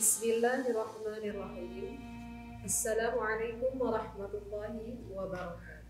Bismillahirrahmanirrahim. Assalamualaikum warahmatullahi wabarakatuh.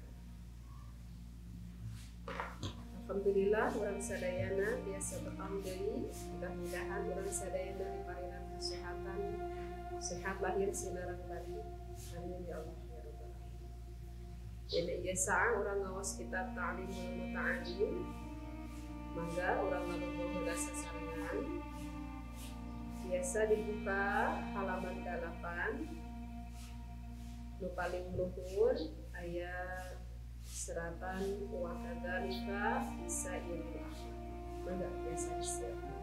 Alhamdulillah urang sadayana biasa bertamdeui, mudah-mudahan urang sadayana diparinan kesehatan, sehat lahir sinareng batin. Amin ya Allah ya rabbal alamin. Dina ieu saah urang ngaos kitab Ta'limul Muta'allim. Mangga urang ngaboboh heula sasarengan. Biasa dibuka halaman 8 nu paling luhur aya seratan wa kadzalika sairul akhlaq. Mangga biasa disiapkan.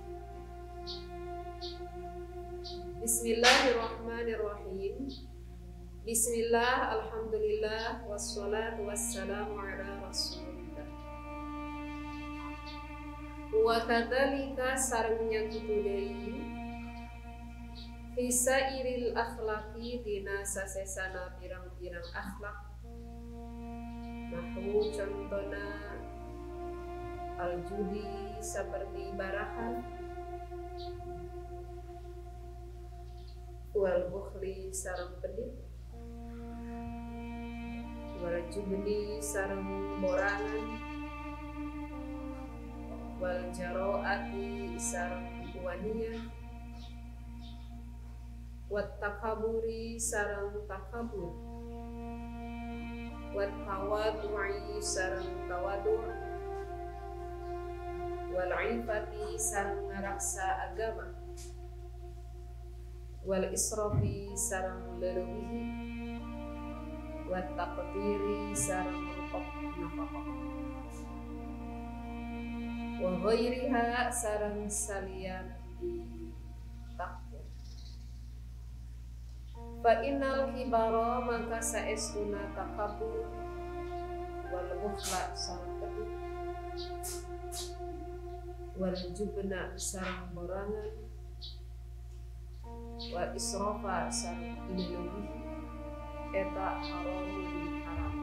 Bismillahirrahmanirrahim. Bismillah, alhamdulillah, wassalatu wassalamu ala rasulillah. Wa kadzalika sarengnya kitu deui fisairil akhlaqi dina sasesana pirang-pirang akhlak. Nahu contona aljudi seperti barahan, wal bukhli sareng pedit, wal jubni sareng borangan, wal jaroati sareng waniyah, wat takaburi sareng takabur, wat tawadu'i sareng tawadur, wal ifati sareng ngaraksa agama, wal israfi sareng leuwih, wat taqdiri sareng rupok nafaqah, wa ghairiha sareng salian di takwa. Fa innal kibara maka saestuna takabur, wal bukhla sareng pedit, wal jubna sareng borangan, wal israfa sareng leuwih eta haram.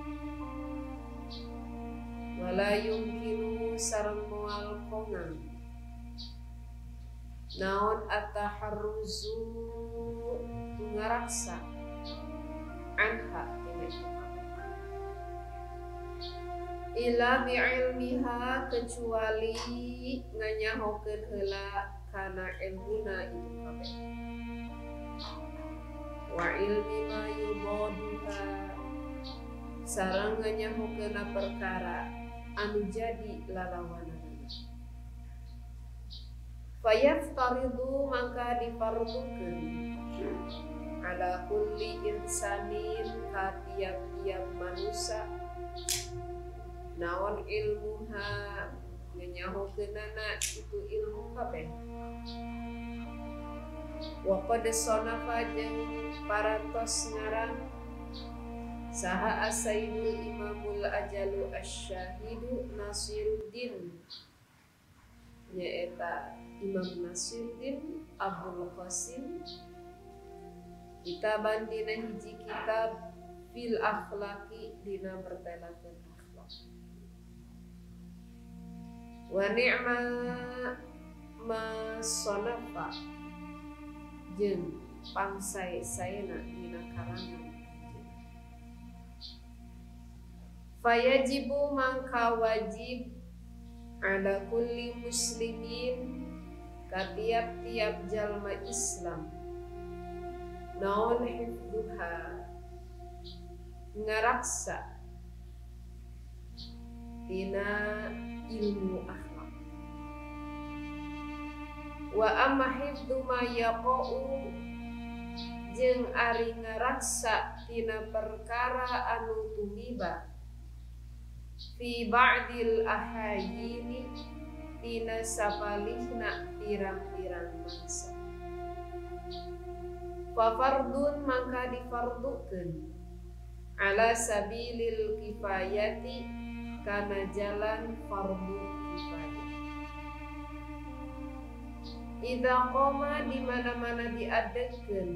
Wala yumkinu sareng moal kongang naon ataharruzu ngaraksa anha ila bi'ilmiha kecuali nganyahokeun heula kana ilmuna itu kabeh, wa ilmi ma yubaduha sareng nganyahokeun perkara anu jadi lalawanan. Fayaftaridu maka difardukeun ala kulli insanin ka tiap-tiap manusia naon ilmuha nganyahokeunana itu ilmu kabeh. Wa qad sanafa jeung parantos ngarang saha asaidul imamul ajalu asyahidu Nasiruddin nyaeta Imam Nasiruddin Abdul Qasim kitaban dina hiji kitab fil akhlaqi dina bertelakeun akhlak. Wa ni'ma ma sanafa jeung pangsai-saena dina karangan. Fayajibu mangka wajib ala kulli muslimin ka tiap-tiap jalma Islam naon hifduha ngaraksa dina ilmu akhlak. Wa amma hifdu ma yaqau jeung ari ngaraksa tina perkara anu tumiba fi ba'dil ahayini tina sapalihna pirang-pirang mangsa. Fa fardun maka difardukeun ala sabilil kifayati kana jalan fardu kifayah. Idza qoma di mana-mana diadekeun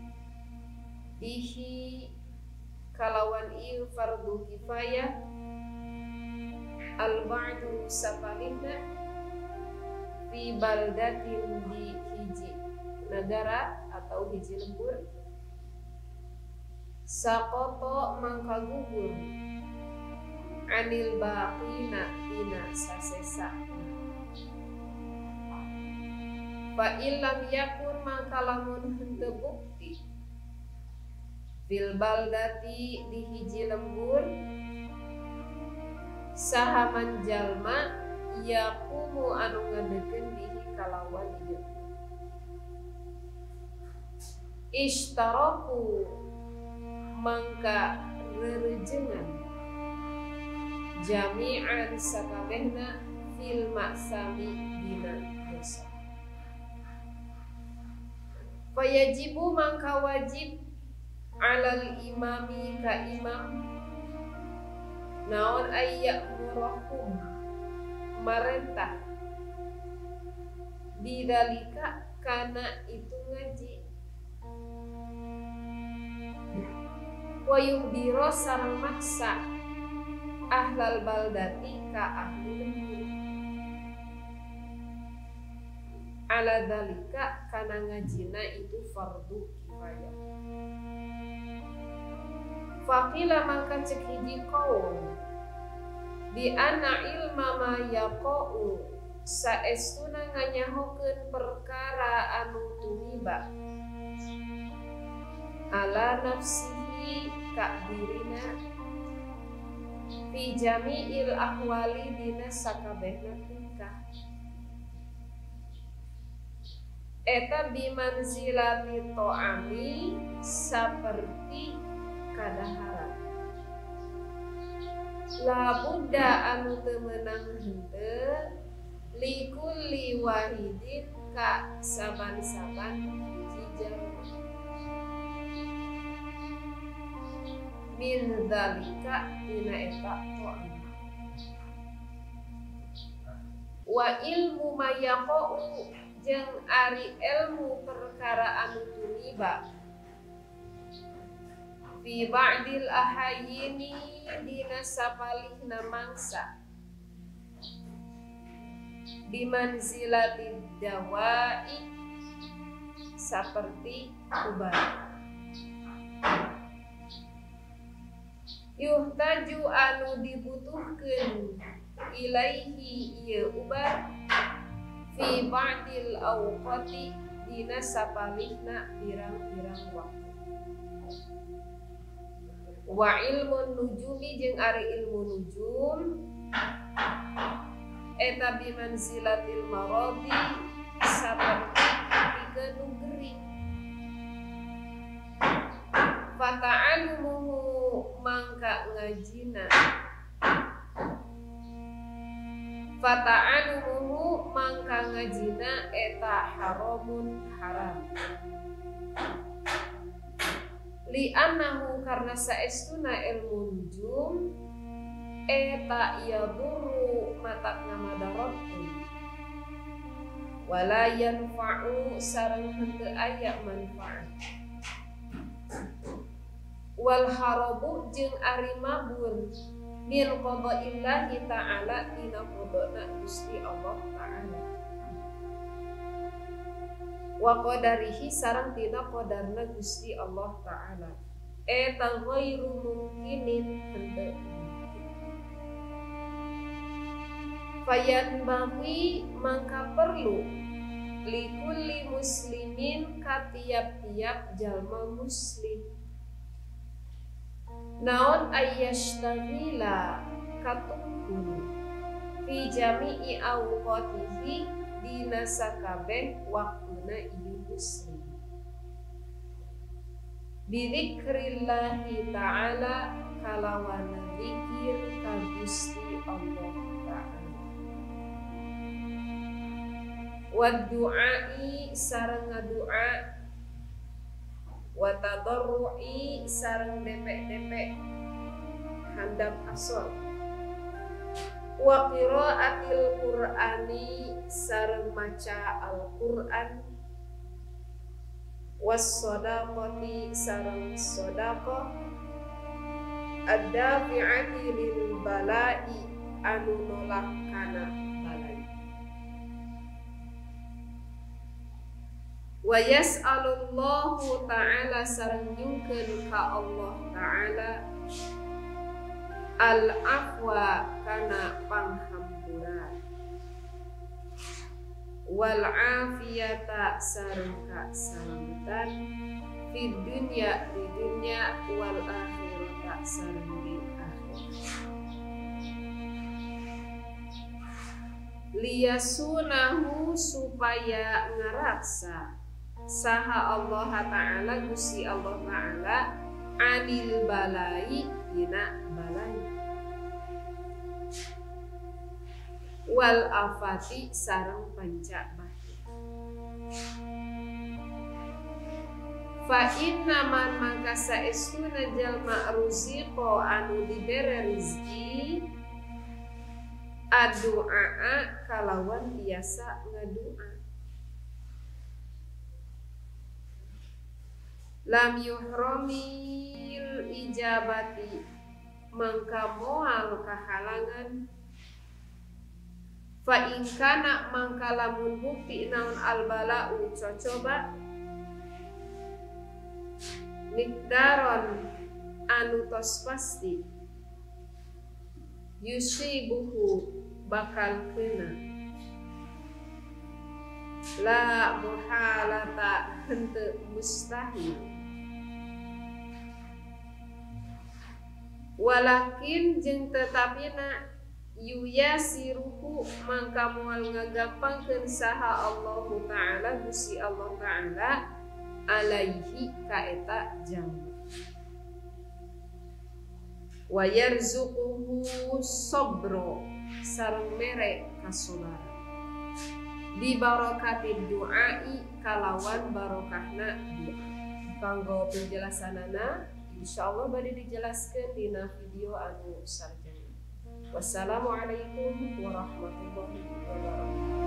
bihi kalawan ieu fardu kifayah al-ba'du sapalihna fi baldatin di hiji negara atau hiji lembur. Sakoto mangka gugur anil baqina tina sasesa. Fa illam yakun mangka lamun henteu bukti fil baldati di hiji lembur sahaman jalma yakumu anu ngadekeun bihi kalawan ieu. Ishtaraku mangka rerejengan jami'an sakabehna fil maksami dina dosa. Fayajibu mangka wajib alal imami ka imam naon ayyak murahum marentah bidalika kana itu ngaji wa yuhdiro sareng maksa ahlal baldati ka ahli lembur ala dalika kana ngajina itu fardu kifayah. Faqila maka cek hiji kaum di ana ilma ma yaqau saestuna nganyahokeun perkara anu tumiba ala nafsihi ka dirina fi jami'il ahwali dina sakabehna tingkah eta bimanzilati to'ami saperti kadahara la budda anu teu meunang henteu likulli wahidin ka saban-saban hiji jalma min dzalika dina eta to'am wa ilmu mayaqau jeung ari ilmu perkara anu tumiba fi ba'dil ahayini dina sapalihna mangsa bimanzilatid dawai saperti obat yuhtaju anu dibutuhkeun ilaihi ieu obat fi ba'dil awqati dina sapalihna pirang-pirang waktu. Wa ilmun nujumi jeung ari ilmu nujum eta bimanzilatil maradi saperti pikeun gering fata'alumuhu mangka ngajina fata'alumuhu mangka ngajina eta haramun haram li'annahu karna saestuna ilmu nujum eta yadurru matakna madaratun wala yanfa'u sareng henteu aya manfaat wal harabu jeung ari mabur min qadaillahi ta'ala dina qadana Gusti Allah ta'ala wa qadarihi sareng tina qadarna Gusti Allah ta'ala eta ghairu mungkinin henteu fayan bawi mangka perlu likulli muslimin ka tiap-tiap jalma muslim naon ayyashtagila katungkul fi jami'i awqatihi dina sakabeh waktuna ieu muslim bidzikrillahi ta'ala kalawan zikir ka Gusti Allah ta'ala wa du'ai sareng ngadoa wa tadarru'i sareng depek-depek handap asor wa qiraatil qur'ani sareng maca al-Qur'an was shadaqati sareng shadaqah ad-dafi'ati lil bala'i anu nolak kana balai Wa yas'alullahu ta'ala sareng nyungkeun ka Allah ta'ala al-afwa kana panghampuran wal afiyata sareng kasalamatan fid dunya di dunya wal akhirata sareng di akhirat liyasunahu supaya ngaraksa saha Allah ta'ala Gusti Allah ta'ala anil balai dina balai wal afati sareng panca bahaya fa inna man mangka saestuna jalma ruziqo anu dibere rezeki adu'a kalawan biasa ngadua lam yuhramil ijabati mangka moal kahalangan fa in kana mangka lamun bukti naon albala'u cocoba mikdaron anu tos pasti yusibuhu bakal kena la muhalata henteu mustahil walakin jeung tetapina yuyasiruhu mangka moal ngagampangkeun saha Allah ta'ala Gusti Allah ta'ala alaihi ka eta jalma wa yarzuquhu sabro sareng mere kasabaran bi barakatid du'ai kalawan barokahna doa. Kanggo penjelasanana insyaallah bade dijelaskeun dina video anu sarjana. Wassalamualaikum warahmatullahi wabarakatuh.